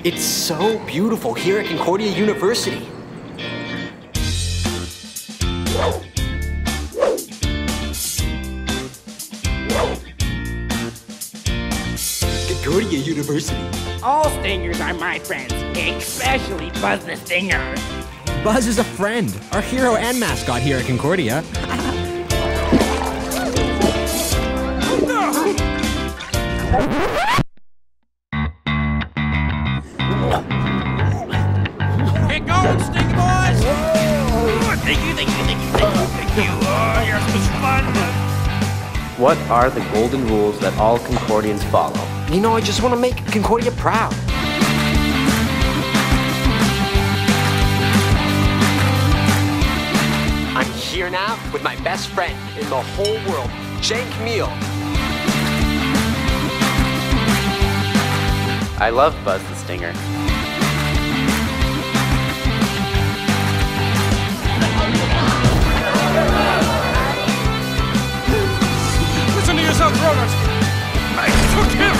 It's so beautiful here at Concordia University. Concordia University. All stingers are my friends, especially Buzz the Stinger. Buzz is a friend, our hero and mascot here at Concordia. Get going, Stinger boys! Thank you. Oh, you're so much fun. What are the golden rules that all Concordians follow? You know, I just want to make Concordia proud. I'm here now with my best friend in the whole world, Jake Meal. I love Buzz the Stinger. Listen to yourself, grown-ups. I took him.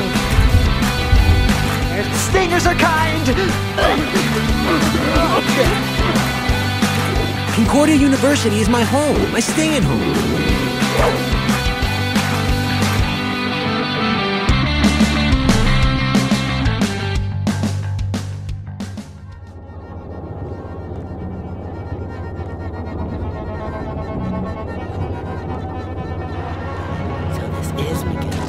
Stingers are kind. Concordia University is my home, my staying home. So this is McGill.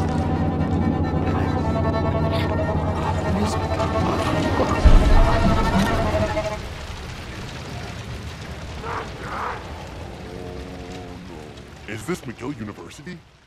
Is this McGill University?